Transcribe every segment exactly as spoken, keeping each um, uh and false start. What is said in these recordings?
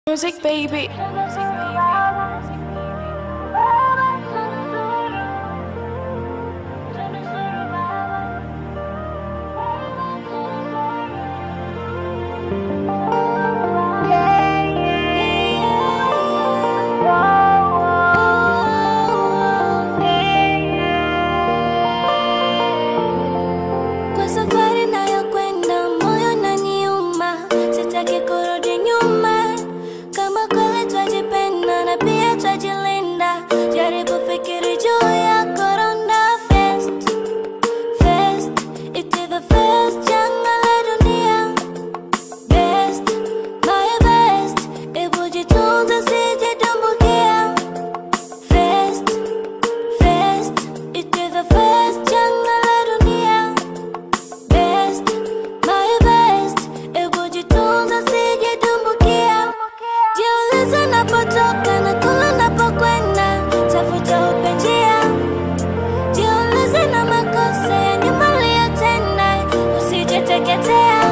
Music, baby. Kwa safari nayokwenda moyo unaniuma, sitaki kurudi nyuma. Kama kweli twajipenda na pia twajilinda, jaribu fikiri juu ya corona. Fest, fest, it is the first janga la dunia. Best, my best, ebu jitunze sijitumbukia. Fest, fest, it is the first janga la dunia. Best, my best, ebu jitunze sijitumbukia. Jiulize napotoka na kula napokwenda, tafuta upenjia. Jiulize na makosa ya nyuma uliyotenda, usijiteketea.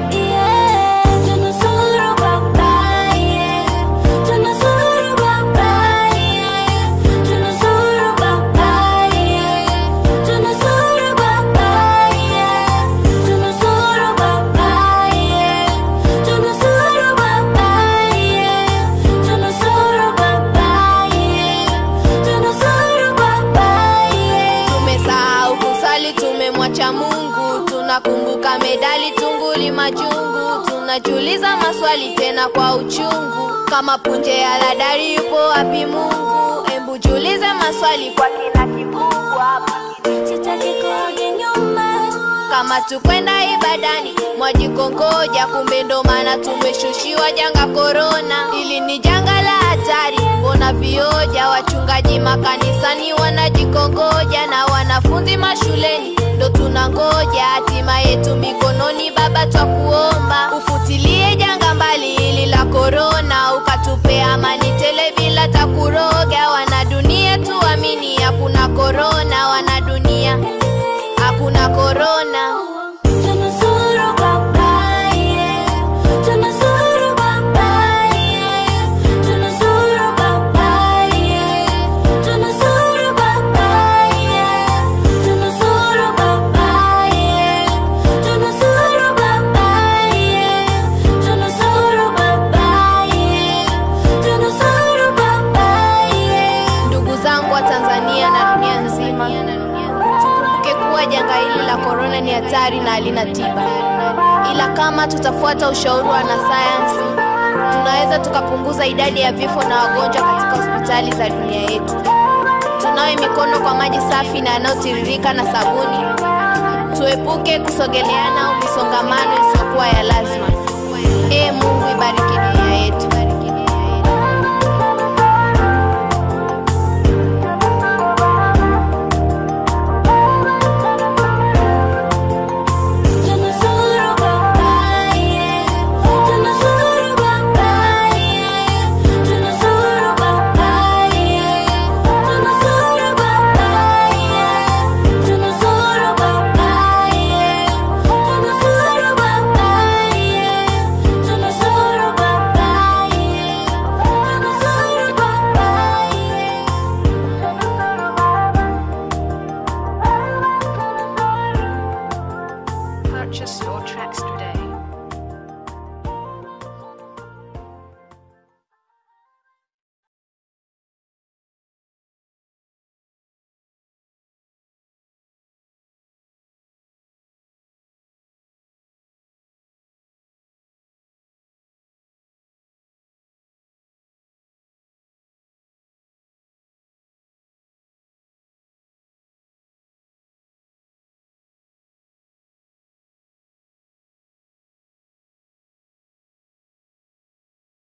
Yeah, tunusuru baba, yeah. Tunusuru baba, yeah. Tunusuru baba, yeah. Tunusuru baba, yeah. Tunusuru baba, yeah. Tunusuru baba, yeah. Tunusuru baba, yeah. Tunusuru baba, yeah. Tumesahau kusali, tumemwacha Mungu, tunakumbuka medali, tunguli majungu, tunajiuliza maswali tena kwa uchungu, kama punje ya ladari yupo wapi Mungu? Embu jiulize maswali kwa kina kifungu hapa. Sitaki kurudi nyuma. Kama tukwenda ibadani mwajikongoja, kumbe ndo maana tumeshushiwa janga corona. Hili ni janga la hatari, mbona vioja? Wachungaji makanisani wanajikongoja, na wanafunzi mashuleni ndo tunangoja hatima yetu mikononi. Baba twakuomba ufutilie janga mbali hili la corona, ukatupe amani tele bila takuroga. Wanadunia tuamini hakuna corona, wanadunia hakuna corona. Tunusuru baba, yeah. Tunusuru baba, yeah. Tunusuru baba, yeah. Tunusuru baba, yeah. Tunusuru baba, yeah. Tunusuru baba, yeah. Tunusuru baba, yeah. Tunusuru baba, yeah. Ndugu zangu wa Tanzania na dunia nzima, tukumbuke kuwa janga hili la corona ni hatari na halina tiba, ila kama tutafuata ushauri wa wanasayansi, tunaweza tukapunguza idadi ya vifo na wagonjwa katika hospitali za dunia yetu. Tunawe mikono kwa maji safi na yanayotiririka na sabuni. Tuepuke kusogeleana au misongamano isiyokuwa ya lazima. Ee Mungu, ibariki dunia.